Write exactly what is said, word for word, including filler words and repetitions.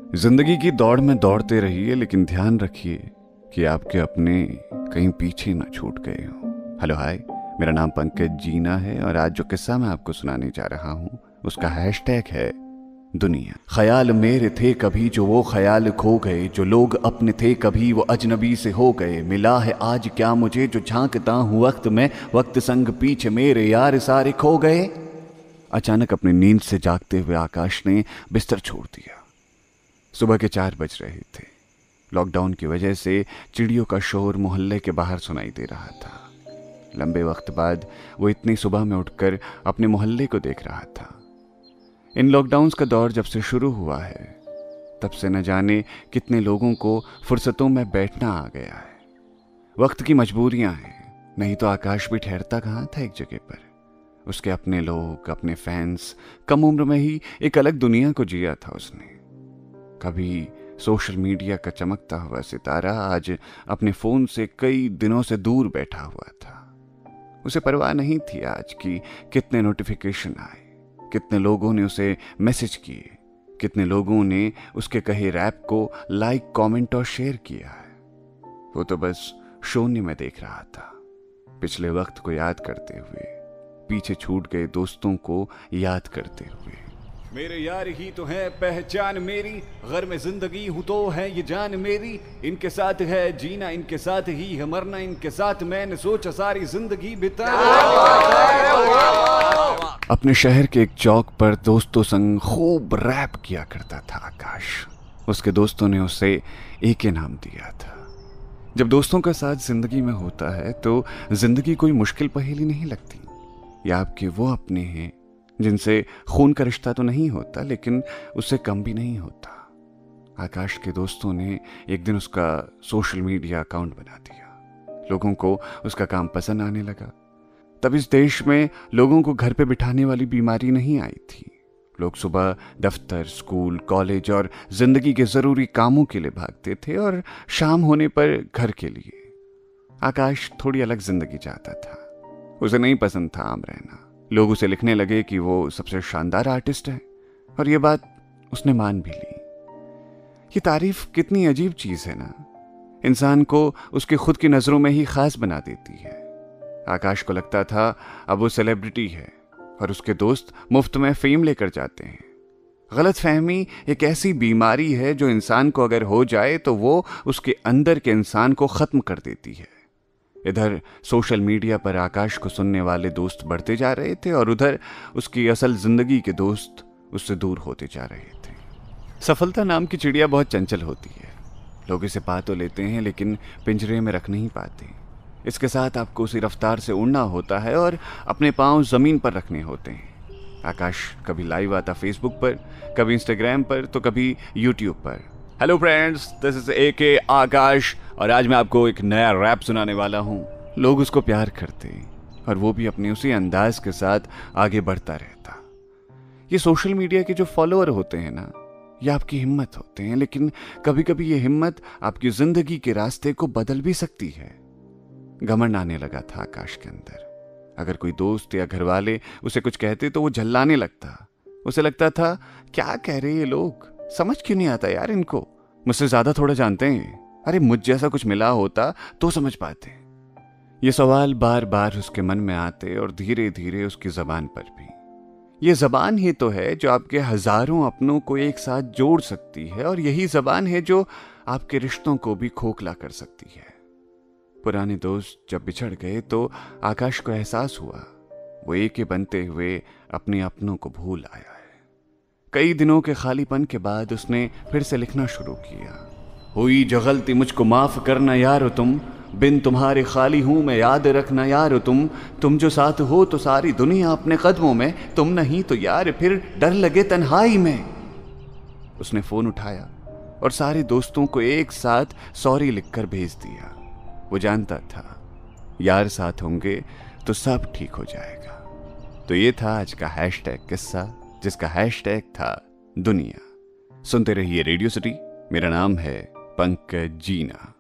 जिंदगी की दौड़ में दौड़ते रहिए, लेकिन ध्यान रखिए कि आपके अपने कहीं पीछे ना छूट गए हो। हेलो हाय, मेरा नाम पंकज जीना है और आज जो किस्सा मैं आपको सुनाने जा रहा हूँ उसका हैशटैग है दुनिया। ख्याल मेरे थे कभी जो वो ख्याल खो गए, जो लोग अपने थे कभी वो अजनबी से हो गए। मिला है आज क्या मुझे जो झांकता हूँ वक्त में, वक्त संग पीछे मेरे यार सारे खो गए। अचानक अपनी नींद से जागते हुए आकाश ने बिस्तर छोड़ दिया। सुबह के चार बज रहे थे। लॉकडाउन की वजह से चिड़ियों का शोर मोहल्ले के बाहर सुनाई दे रहा था। लंबे वक्त बाद वो इतनी सुबह में उठकर अपने मोहल्ले को देख रहा था। इन लॉकडाउन्स का दौर जब से शुरू हुआ है तब से न जाने कितने लोगों को फुर्सतों में बैठना आ गया है। वक्त की मजबूरियां हैं, नहीं तो आकाश भी ठहरता कहाँ था एक जगह पर। उसके अपने लोग, अपने फैंस, कम उम्र में ही एक अलग दुनिया को जिया था उसने। कभी सोशल मीडिया का चमकता हुआ सितारा आज अपने फोन से कई दिनों से दूर बैठा हुआ था। उसे परवाह नहीं थी आज की कितने नोटिफिकेशन आए, कितने लोगों ने उसे मैसेज किए, कितने लोगों ने उसके कहे रैप को लाइक, कमेंट और शेयर किया है। वो तो बस शून्य में देख रहा था, पिछले वक्त को याद करते हुए, पीछे छूट गए दोस्तों को याद करते हुए। मेरे यार ही तो है पहचान मेरी, घर में जिंदगी हूँ तो है ये जान मेरी। इनके साथ है जीना, इनके साथ ही है मरना, इनके साथ मैंने सोचा सारी जिंदगी बिता। अपने शहर के एक चौक पर दोस्तों संग खूब रैप किया करता था आकाश। उसके दोस्तों ने उसे एके नाम दिया था। जब दोस्तों का साथ जिंदगी में होता है तो जिंदगी कोई मुश्किल पहेली नहीं लगती। या आपके वो अपने हैं जिनसे खून का रिश्ता तो नहीं होता लेकिन उससे कम भी नहीं होता। आकाश के दोस्तों ने एक दिन उसका सोशल मीडिया अकाउंट बना दिया। लोगों को उसका काम पसंद आने लगा। तब इस देश में लोगों को घर पे बिठाने वाली बीमारी नहीं आई थी। लोग सुबह दफ्तर, स्कूल, कॉलेज और जिंदगी के जरूरी कामों के लिए भागते थे और शाम होने पर घर के लिए। आकाश थोड़ी अलग जिंदगी चाहता था। उसे नहीं पसंद था आम रहना। लोग उसे लिखने लगे कि वो सबसे शानदार आर्टिस्ट है और ये बात उसने मान भी ली। ये तारीफ कितनी अजीब चीज है ना, इंसान को उसके खुद की नजरों में ही खास बना देती है। आकाश को लगता था अब वो सेलिब्रिटी है और उसके दोस्त मुफ्त में फेम लेकर जाते हैं। गलत फहमी एक ऐसी बीमारी है जो इंसान को अगर हो जाए तो वो उसके अंदर के इंसान को खत्म कर देती है। इधर सोशल मीडिया पर आकाश को सुनने वाले दोस्त बढ़ते जा रहे थे और उधर उसकी असल जिंदगी के दोस्त उससे दूर होते जा रहे थे। सफलता नाम की चिड़िया बहुत चंचल होती है। लोग इसे पा तो लेते हैं लेकिन पिंजरे में रख नहीं पाते। इसके साथ आपको उसी रफ्तार से उड़ना होता है और अपने पांव जमीन पर रखने होते हैं। आकाश कभी लाइव आता फेसबुक पर, कभी इंस्टाग्राम पर, तो कभी यूट्यूब पर। Hello friends, this is A K Akash और आज मैं आपको एक नया रैप सुनाने वाला हूँ। लोग उसको प्यार करते और वो भी अपने उसी अंदाज के साथ आगे बढ़ता रहता। ये सोशल मीडिया के जो फॉलोअर होते हैं ना, ये आपकी हिम्मत होते हैं, लेकिन कभी कभी ये हिम्मत आपकी जिंदगी के रास्ते को बदल भी सकती है। घमंड आने लगा था आकाश के अंदर। अगर कोई दोस्त या घर वाले उसे कुछ कहते तो वो झल्लाने लगता। उसे लगता था क्या कह रहे ये लोग, समझ क्यों नहीं आता यार इनको, मुझसे ज्यादा थोड़ा जानते हैं। अरे मुझ जैसा कुछ मिला होता तो समझ पाते। ये सवाल बार बार उसके मन में आते और धीरे धीरे उसकी जबान पर भी। ये जबान ही तो है जो आपके हजारों अपनों को एक साथ जोड़ सकती है और यही जबान है जो आपके रिश्तों को भी खोखला कर सकती है। पुराने दोस्त जब बिछड़ गए तो आकाश को एहसास हुआ वो एक ही बनते हुए अपने अपनों को भूल आया है। कई दिनों के खालीपन के बाद उसने फिर से लिखना शुरू किया। हुई जो गलती मुझको माफ करना यारो तुम, बिन तुम्हारे खाली हूं मैं याद रखना यारो तुम। तुम जो साथ हो तो सारी दुनिया अपने कदमों में, तुम नहीं तो यार फिर डर लगे तन्हाई में। उसने फोन उठाया और सारे दोस्तों को एक साथ सॉरी लिखकर भेज दिया। वो जानता था यार साथ होंगे तो सब ठीक हो जाएगा। तो ये था आज का हैशटैग किस्सा, जिसका हैशटैग था दुनिया। सुनते रहिए रेडियो सिटी। मेरा नाम है पंकज जीना।